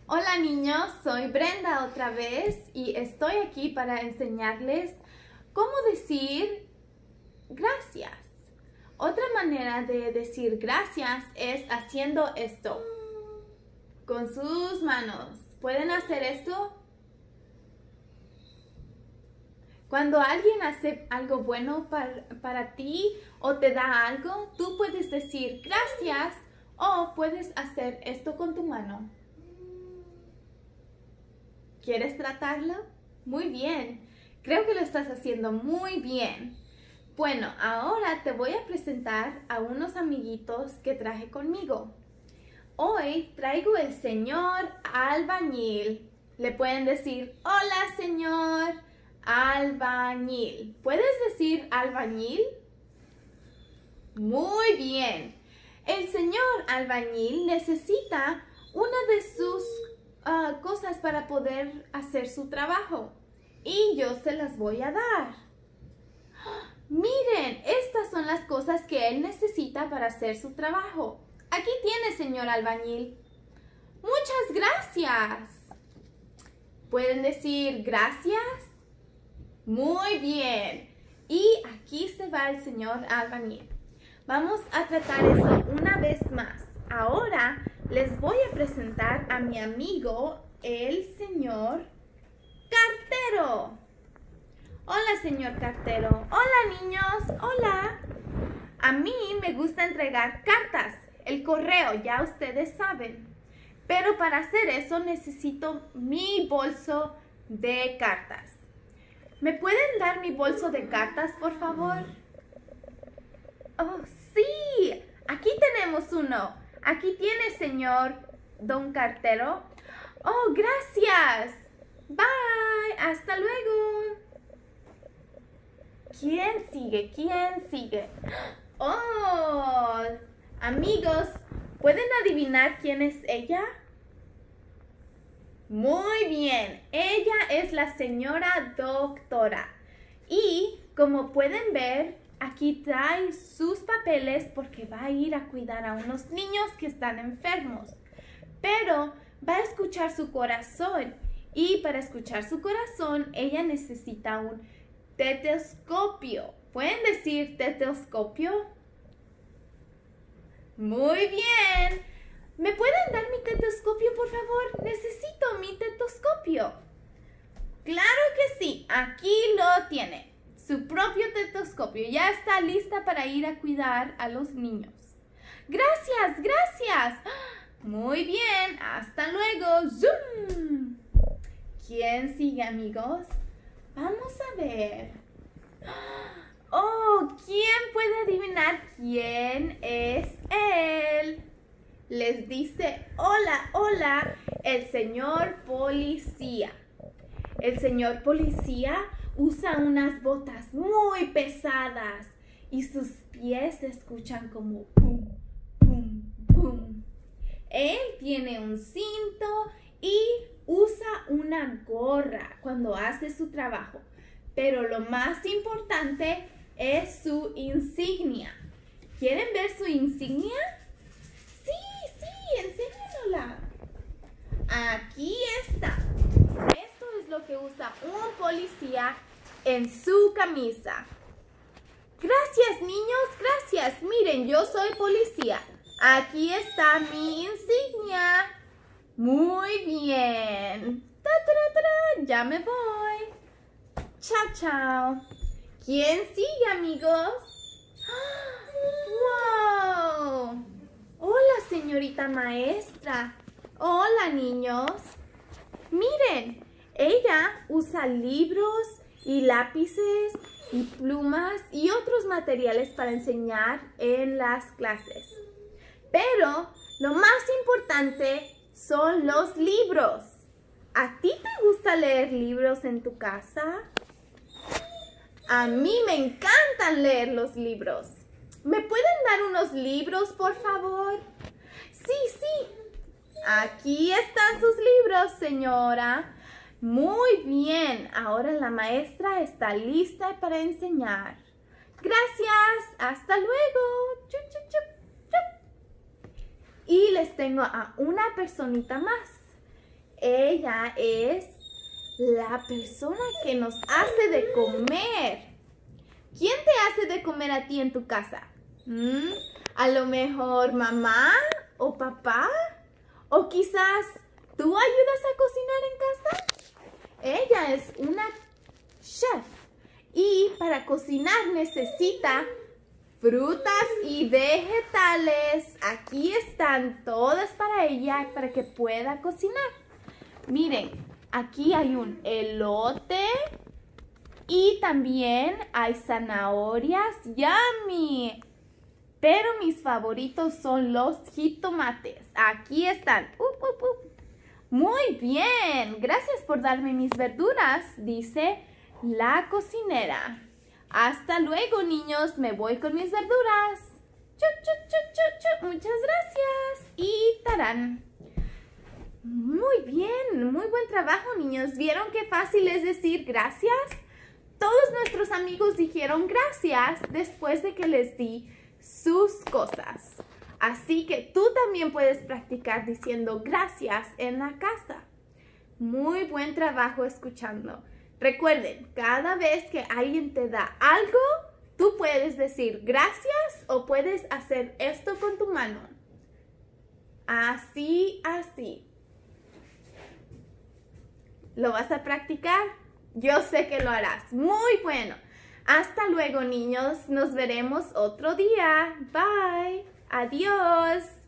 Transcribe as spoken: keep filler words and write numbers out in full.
Hola niños, soy Brenda otra vez y estoy aquí para enseñarles cómo decir gracias. Otra manera de decir gracias es haciendo esto con sus manos. ¿Pueden hacer esto? Cuando alguien hace algo bueno para, para ti o te da algo, tú puedes decir gracias o puedes hacer esto con tu mano. ¿Quieres tratarlo? Muy bien. Creo que lo estás haciendo muy bien. Bueno, ahora te voy a presentar a unos amiguitos que traje conmigo. Hoy traigo el señor albañil. Le pueden decir, hola señor albañil. ¿Puedes decir albañil? Muy bien. El señor albañil necesita una de sus uh, cosas para poder hacer su trabajo. Y yo se las voy a dar. Miren, estas son las cosas que él necesita para hacer su trabajo. Aquí tiene, señor albañil. Muchas gracias. ¿Pueden decir gracias? Muy bien. Y aquí se va el señor albañil. Vamos a tratar eso una vez más. Ahora les voy a presentar a mi amigo, el señor cartero. Hola, señor cartero. Hola, niños. Hola. A mí me gusta entregar cartas, el correo, ya ustedes saben. Pero para hacer eso necesito mi bolso de cartas. ¿Me pueden dar mi bolso de cartas, por favor? Oh, sí. Aquí tenemos uno. Aquí tiene, señor don cartero. Oh, gracias. Bye. Hasta luego. ¿Quién sigue? ¿Quién sigue? Oh, amigos, ¿pueden adivinar quién es ella? Muy bien, ella es la señora doctora. Y como pueden ver, aquí trae sus papeles porque va a ir a cuidar a unos niños que están enfermos. Pero va a escuchar su corazón. Y para escuchar su corazón, ella necesita un tetoscopio. ¿Pueden decir tetoscopio? Muy bien. ¿Me pueden dar mi tetoscopio, por favor? Necesito mi tetoscopio. Claro que sí. Aquí lo tiene. Su propio tetoscopio. Ya está lista para ir a cuidar a los niños. Gracias, gracias. Muy bien. Hasta luego. Zoom. ¿Quién sigue, amigos? Vamos a ver. Oh, ¿quién puede adivinar quién es él? Les dice, hola, hola, el señor policía. El señor policía usa unas botas muy pesadas y sus pies se escuchan como pum, pum, pum. Él tiene un cinto y usa una gorra cuando hace su trabajo. Pero lo más importante es su insignia. ¿Quieren ver su insignia? Sí, sí, enséñanosla. Aquí está. Esto es lo que usa un policía en su camisa. Gracias, niños, gracias. Miren, yo soy policía. Aquí está mi insignia. Muy bien. Ta, ta, ta, ta. Ya me voy. Chao, chao. ¿Quién sigue, amigos? ¡Wow! Hola, señorita maestra. Hola, niños. Miren, ella usa libros y lápices y plumas y otros materiales para enseñar en las clases. Pero lo más importante son los libros. ¿A ti te gusta leer libros en tu casa? A mí me encantan leer los libros. ¿Me pueden dar unos libros, por favor? Sí, sí. Aquí están sus libros, señora. Muy bien. Ahora la maestra está lista para enseñar. Gracias. Hasta luego. Chup, chup, chup, chup. Y les tengo a una personita más. Ella es la persona que nos hace de comer. ¿Quién te hace de comer a ti en tu casa? ¿Mm? A lo mejor mamá o papá. O quizás tú ayudas a cocinar en casa. Ella es una chef. Y para cocinar necesita frutas y vegetales. Aquí están todas para ella para que pueda cocinar. Miren, aquí hay un elote. Y también hay zanahorias. ¡Yummy! Pero mis favoritos son los jitomates. Aquí están. Uh, uh, uh. Muy bien. Gracias por darme mis verduras, dice la cocinera. Hasta luego, niños. Me voy con mis verduras. Chu, chu, chu, chu, chu. Muchas gracias. Y tarán. Muy bien. Muy buen trabajo, niños. ¿Vieron qué fácil es decir gracias? Todos nuestros amigos dijeron gracias después de que les di sus cosas. Así que tú también puedes practicar diciendo gracias en la casa. Muy buen trabajo escuchando. Recuerden, cada vez que alguien te da algo, tú puedes decir gracias o puedes hacer esto con tu mano. Así, así. ¿Lo vas a practicar? Yo sé que lo harás. Muy bueno. Hasta luego, niños. Nos veremos otro día. Bye. Adiós.